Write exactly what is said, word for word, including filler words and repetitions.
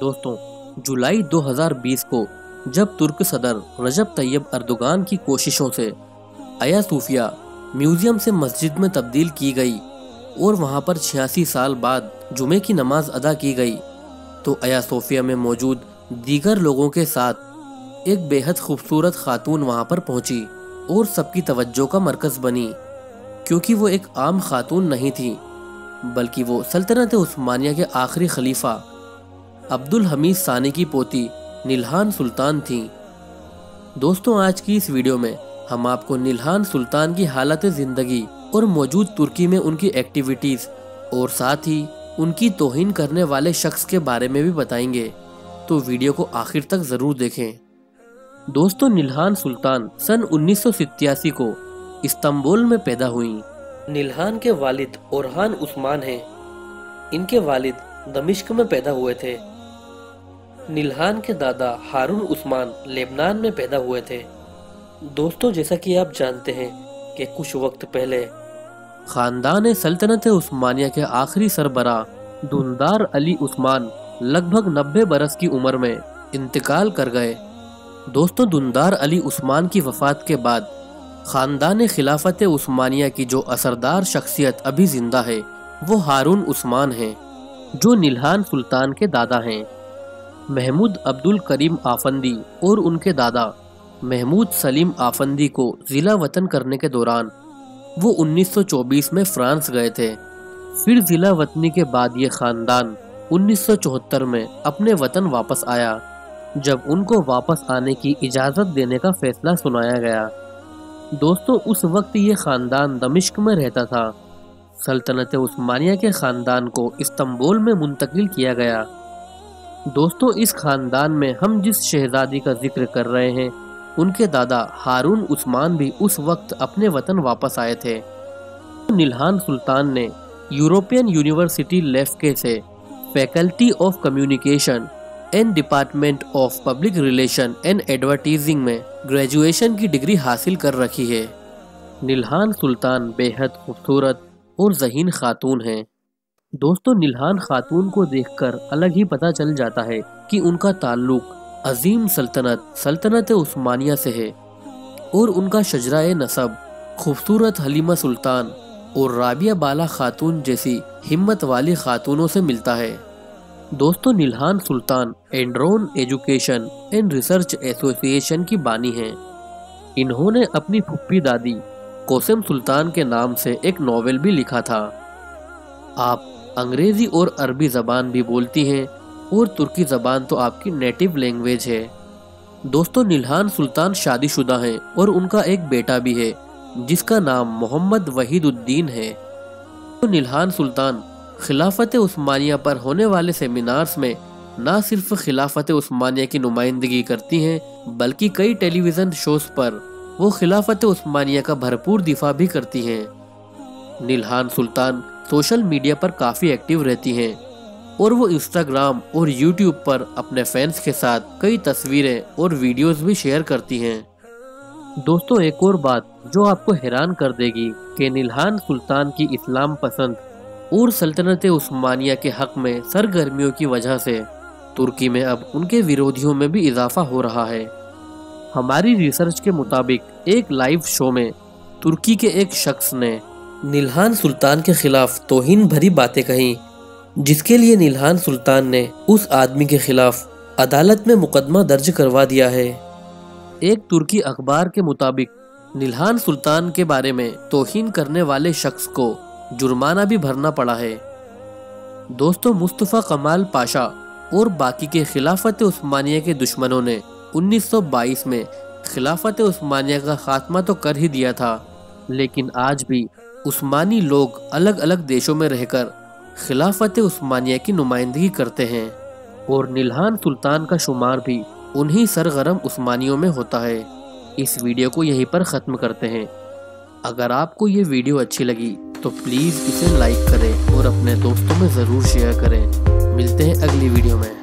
दोस्तों, जुलाई दो हज़ार बीस को जब तुर्क सदर रजब तैयब अर्दोगान की कोशिशों से आया सोफिया म्यूजियम से मस्जिद में तब्दील की गई और वहां पर छियासी साल बाद जुमे की नमाज अदा की गई, तो आया सोफिया में मौजूद दीगर लोगों के साथ एक बेहद खूबसूरत खातून वहां पर पहुंची और सबकी तवज्जो का मरकज बनी, क्योंकि वो एक आम खातून नहीं थी, बल्कि वो सल्तनत उस्मानिया के आखिरी खलीफा अब्दुल हमीद सानी की पोती निल्हान सुल्तान थी। दोस्तों, आज की इस वीडियो में हम आपको निल्हान सुल्तान की हालत ज़िंदगी और मौजूद तुर्की में उनकी एक्टिविटीज़ और साथ ही उनकी तौहीन करने वाले शख्स के बारे में भी बताएंगे, तो वीडियो को आखिर तक ज़रूर देखें। दोस्तों, निल्हान सुल्तान सन उन्नीस सौ सत्तासी को इस्तांबुल में पैदा हुई। निल्हान के वालिद ओरहान उस्मान हैं। इनके वालिद दमिश्क में पैदा हुए थे। निल्हान के दादा हारून उस्मान लेबनान में पैदा हुए थे। दोस्तों, जैसा कि आप जानते हैं कि कुछ वक्त पहले खानदान सल्तनत उस्मानिया के आखिरी सरबरा दुंदार अली उस्मान लगभग नब्बे बरस की उम्र में इंतकाल कर गए। दोस्तों, दुंदार अली उस्मान की वफात के बाद खानदान खिलाफत उस्मानिया की जो असरदार शख्सियत अभी जिंदा है वो हारून उस्मान हैं, जो निल्हान सुल्तान के दादा हैं। महमूद अब्दुल करीम आफंदी और उनके दादा महमूद सलीम आफंदी को जिला वतन करने के दौरान वो उन्नीस सौ चौबीस में फ्रांस गए थे। फिर जिला वतनी के बाद ये खानदान उन्नीस सौ चौहत्तर में अपने वतन वापस आया, जब उनको वापस आने की इजाज़त देने का फैसला सुनाया गया। दोस्तों, उस वक्त ये खानदान दमिश्क में रहता था। सल्तनत उस्मानिया के खानदान को इस्तांबुल में मुंतकिल किया गया। दोस्तों, इस खानदान में हम जिस शहजादी का जिक्र कर रहे हैं, उनके दादा हारून उस्मान भी उस वक्त अपने वतन वापस आए थे। निल्हान सुल्तान ने यूरोपियन यूनिवर्सिटी लेफ्के से faculty of communication and department of public relation and advertising में ग्रेजुएशन की डिग्री हासिल कर रखी है। निल्हान सुल्तान बेहद खूबसूरत और ज़हीन खातून हैं। दोस्तों, निल्हान खातून को देखकर अलग ही पता चल जाता है कि उनका ताल्लुक अजीम सल्तनत सल्तनत उस्मानिया से है और उनका शजराए नसब खूबसूरत हलीमा सुल्तान और राबिया बाला खातून जैसी हिम्मत वाली खातूनों से मिलता है। दोस्तों, Nilhan Sultan Enderun education and research association की बानी हैं। इन्होंने अपनी फुप्पी दादी कोसम सुल्तान के नाम से एक नॉवेल भी लिखा था। आप अंग्रेजी और अरबी ज़बान भी बोलती हैं और तुर्की ज़बान तो आपकी नेटिव लैंग्वेज है। दोस्तों, निल्हान सुल्तान शादीशुदा हैं और उनका एक बेटा भी है जिसका नाम मोहम्मद वहीदुद्दीन है। तो निल्हान सुल्तान खिलाफत उस्मानिया पर होने वाले सेमिनार्स में न सिर्फ खिलाफत उस्मानिया की नुमाइंदगी करती हैं, बल्कि कई टेलीविज़न शोज पर वो खिलाफत उस्मानिया का भरपूर दिफा भी करती हैं। निल्हान सुल्तान सोशल मीडिया पर काफ़ी एक्टिव रहती हैं और वो इंस्टाग्राम और यूट्यूब पर अपने फैंस के साथ कई तस्वीरें और वीडियोस भी शेयर करती हैं। दोस्तों, एक और बात जो आपको हैरान कर देगी कि निल्हान सुल्तान की इस्लाम पसंद और सल्तनत उस्मानिया के हक में सरगर्मियों की वजह से तुर्की में अब उनके विरोधियों में भी इजाफा हो रहा है। हमारी रिसर्च के मुताबिक एक लाइव शो में तुर्की के एक शख्स ने निल्हान सुल्तान के खिलाफ तौहीन भरी बातें कही, जिसके लिए निल्हान सुल्तान ने उस आदमी के खिलाफ अदालत में मुकदमा दर्ज करवा दिया है। एक तुर्की अखबार के मुताबिक निल्हान सुल्तान के बारे में तौहीन करने वाले शख्स को जुर्माना भी भरना पड़ा है। दोस्तों, मुस्तफ़ा कमाल पाशा और बाकी के खिलाफत उस्मानिया के दुश्मनों ने उन्नीस सौ बाईस में खिलाफत उस्मानिया का खात्मा तो कर ही दिया था, लेकिन आज भी उस्मानी लोग अलग अलग देशों में रहकर खिलाफत उस्मानिया की नुमाइंदगी करते हैं और निल्हान सुल्तान का शुमार भी उन्हीं सरगर्म उस्मानियों में होता है। इस वीडियो को यहीं पर ख़त्म करते हैं। अगर आपको ये वीडियो अच्छी लगी तो प्लीज़ इसे लाइक करें और अपने दोस्तों में ज़रूर शेयर करें। मिलते हैं अगली वीडियो में।